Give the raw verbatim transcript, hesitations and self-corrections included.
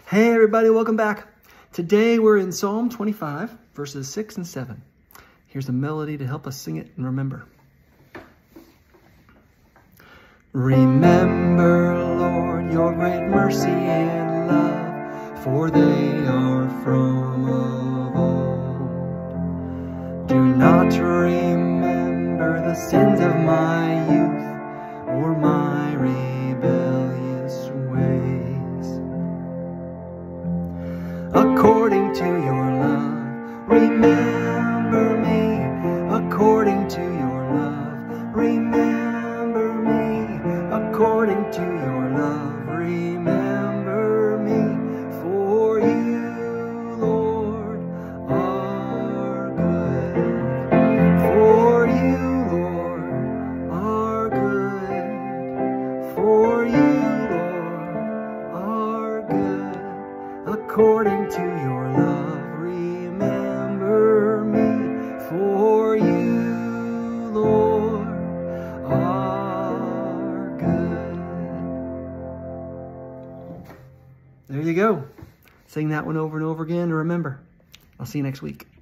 Hey everybody, welcome back. Today we're in Psalm twenty-five, verses six and seven. Here's a melody to help us sing it and remember. Remember, Lord, your great mercy and love, for they are from of old. Do not remember the sins of my youth or my rebellious ways. According to your love, remember me. According to your love, remember me. According to your love, remember me. For you, Lord, are good. For you, Lord, are good. For you, Lord, are good. According to your love, remember me. For you, Lord, are good. There you go. Sing that one over and over again to remember. I'll see you next week.